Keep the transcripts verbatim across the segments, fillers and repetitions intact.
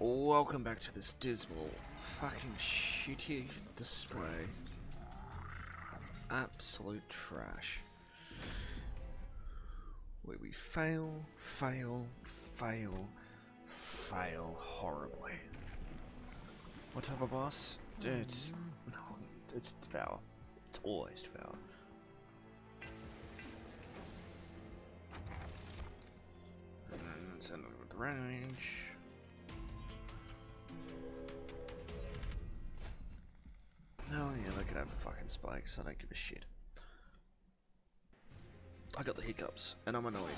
Welcome back to this dismal, fucking shitty display of absolute trash. Where we fail, fail, fail, fail horribly. What type of boss? It's, it's Devour. It's always Devour. And then send it with range. Oh yeah, look at that fucking spikes, I don't give a shit. I got the hiccups, and I'm annoyed.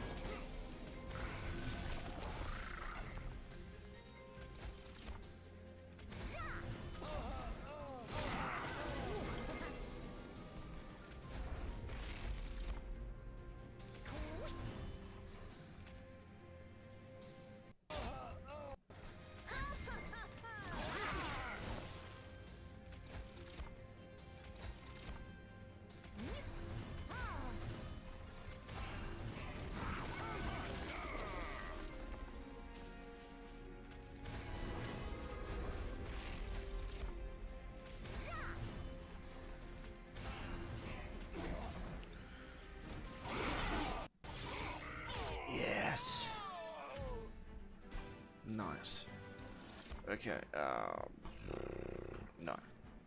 Nice. Okay, um... no.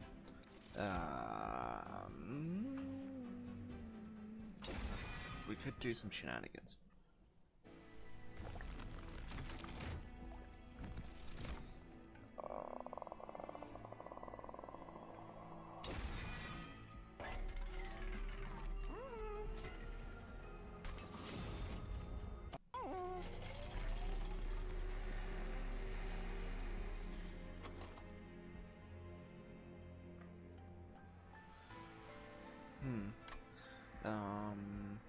Um... We could do some shenanigans. Hmm. Um.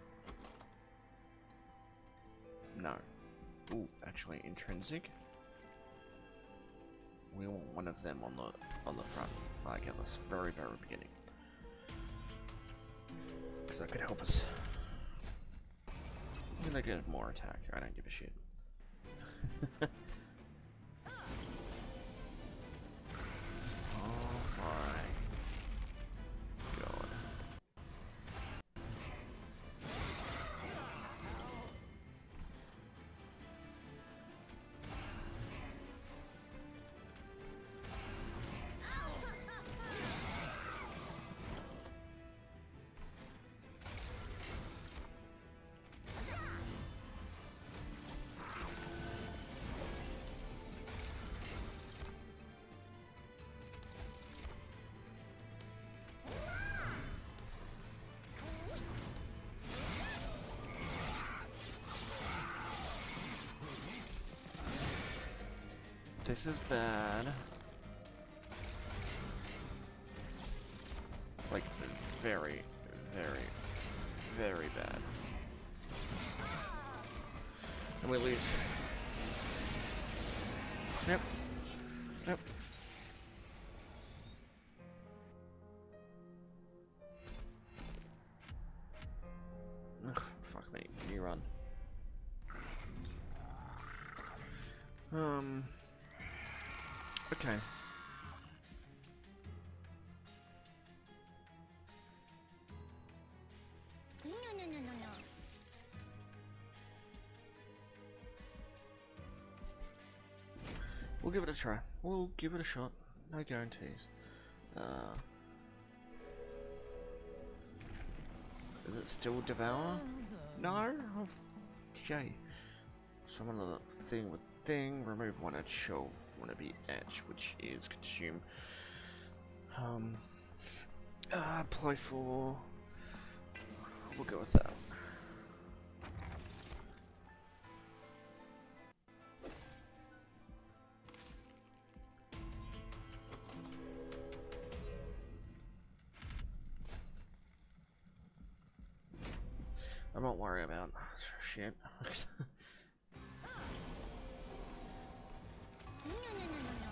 No. Ooh, actually, intrinsic. We want one of them on the on the front, like at the very very beginning, because that could help us. I'm gonna get more attack. I don't give a shit. This is bad. Like, very, very, very bad. And we lose. Yep. Yep. Ugh, fuck me. You run. Um... Okay. No, no, no, no, no. We'll give it a try. We'll give it a shot. No guarantees. Uh, is it still Devour? No? Oh, okay. Summon the thing with thing. Remove one edge. Show one of the edge, which is consume. Um. Uh, apply for. We'll go with that. I'm not worried about shit. No, no, no, no, no.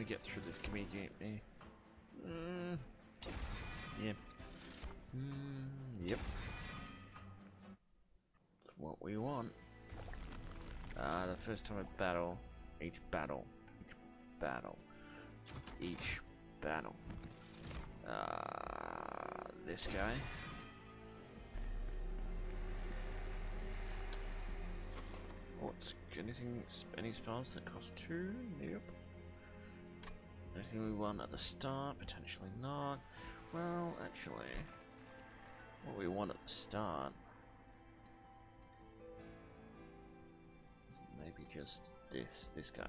to get through this. Give me, give me. Mm. Yep. Mm, yep. That's what we want. Uh, the first time I battle, each battle, each battle, each battle. Uh, this guy. What's anything? Any spells that cost two? Nope. Anything we want at the start? Potentially not. Well, actually, what we want at the start is maybe just this, this guy.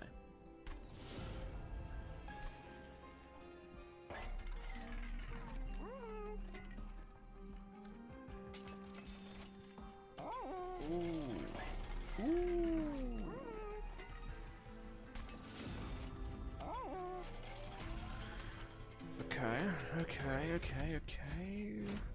Ooh. Ooh. Okay, okay, okay, okay.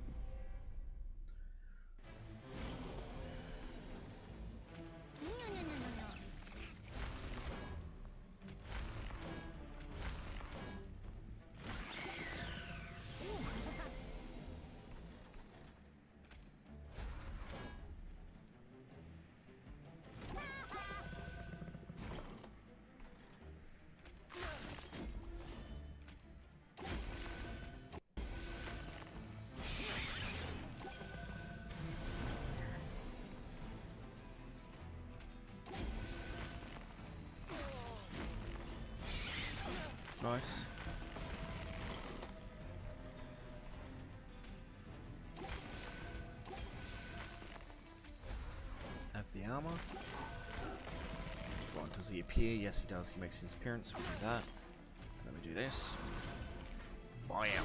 Nice. Have the armor. Well, does he appear? Yes, he does. He makes his appearance. We do that. And then we do this. Bam.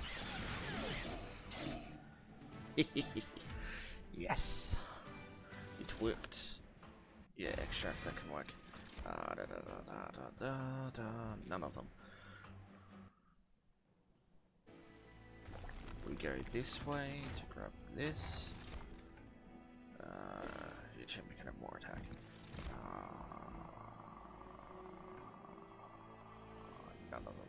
Yes. It worked. Yeah, extract that can work. Uh, da, da, da, da, da, da. None of them. We go this way to grab this. Uh, your champion can have more attack. Uh, none of them.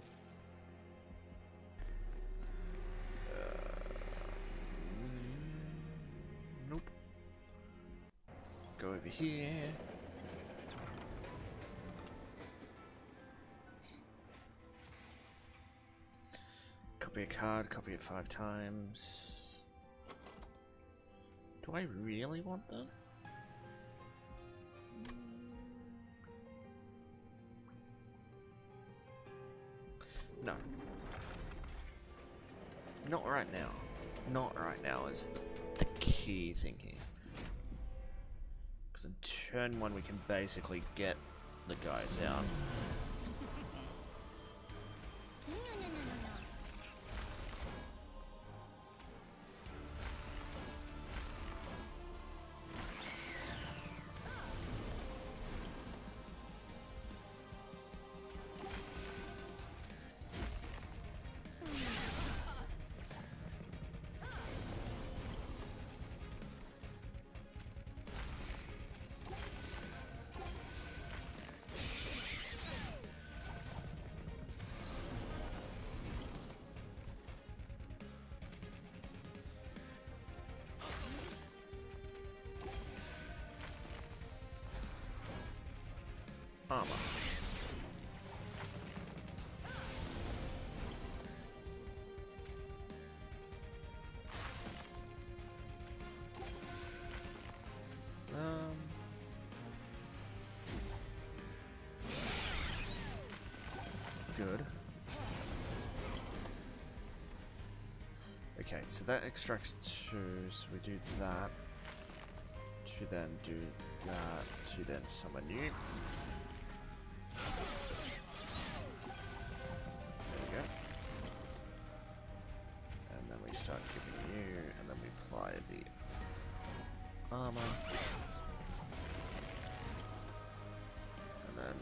Uh, nope. Go over here. Copy a card, copy it five times. Do I really want that? No. Not right now. Not right now is the, the key thing here. Because in turn one we can basically get the guys out. Armor. Um. Good. Okay, so that extracts two, so we do that. To then do that, to then summon you. There we go. And then we start giving you, and then we apply the armor. And then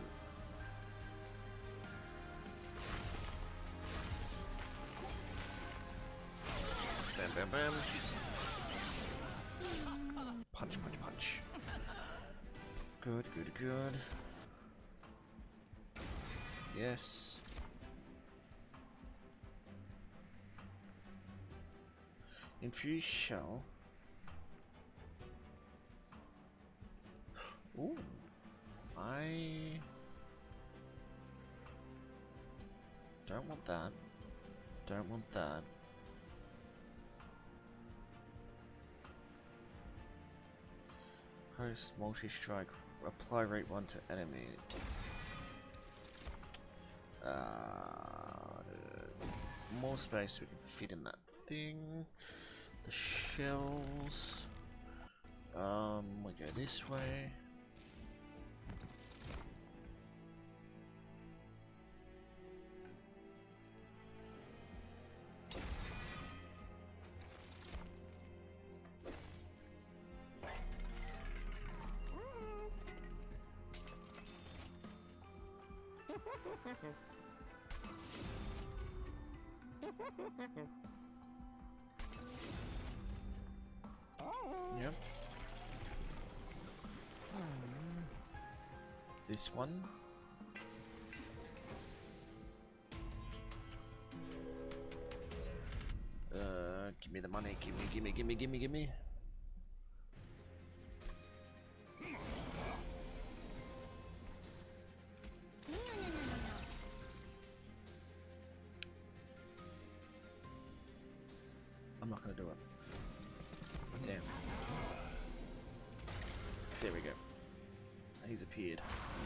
bam bam bam. Punch, punch, punch. Good, good, good. Yes. Infused shell. Ooh. I don't want that. Don't want that. Host multi-strike. Apply rate one to enemy. Uh, more space we can fit in that thing. The shells. Um, we go this way. Yep. This one. Uh, give me the money. Give me, give me, give me, give me, give me. I'm not gonna do it. Damn. There we go. He's appeared.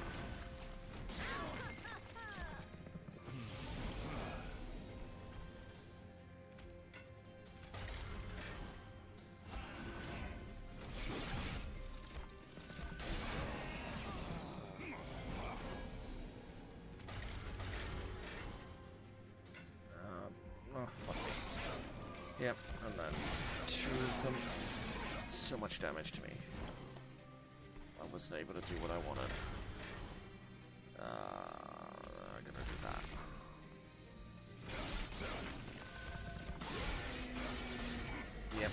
Um, oh, fuck. Yep, and then two of them. So much damage to me. I wasn't able to do what I wanted. Uh, I'm gonna do that. Yep.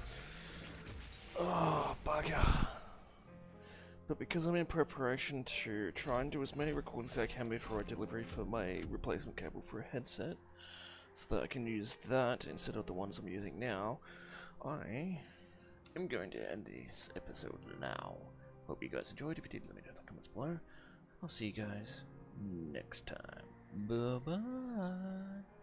Oh, bugger. But because I'm in preparation to try and do as many recordings as I can before I delivery for my replacement cable for a headset, so that I can use that instead of the ones I'm using now, I am going to end this episode now. Hope you guys enjoyed. If you did, let me know in the comments below. I'll see you guys next time. Bye bye.